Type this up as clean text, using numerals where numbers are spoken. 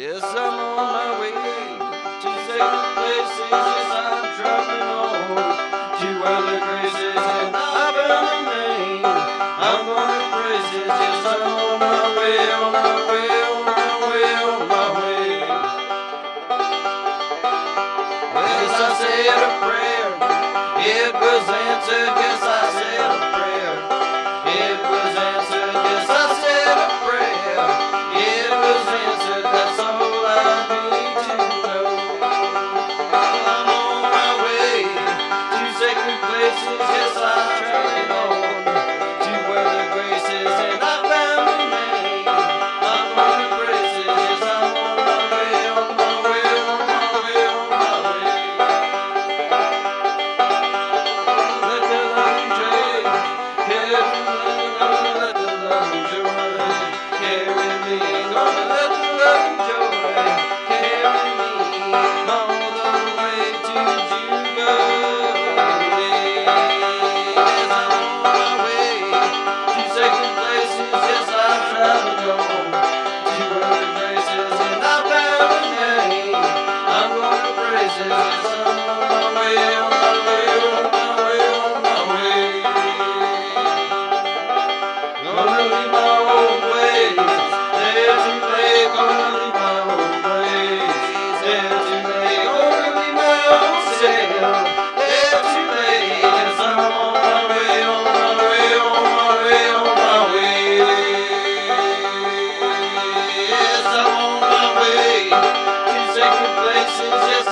Yes, I'm on my way to sacred places. Yes, I'm traveling on to where the grace is, and I found a name. I'm gonna praise it. Yes, I'm on my way, on my way, on my way, on my way. Yes, I said a prayer. It was answered. Yes, I said a prayer. It was answered. Yes, I said a prayer. It was answered. That's all I need to know. I'm on my way to sacred places. Yes, I'm traveling on to where the grace is, and I found a name. I'm gonna praise it. Yes, I'm on my way, on my way, on my way, on my way. Let the loving joy gonna let the loving joy carry me. Gonna let the loving joy carry me all the way to Jubilee. Yes, I'm on my way to sacred places. Yes, I've traveled on to where the grace is, and I found a name. I'm gonna praise it. Yes, I'm on my way, on my way, on my way, on my way. Gonna leave my old ways there too late. Gonna leave my old ways there too late. Gonna leave my old self there too late. Yes, I'm on my way, on my way, on my way, on my way. Yes, I'm on my way to sacred places. Yes,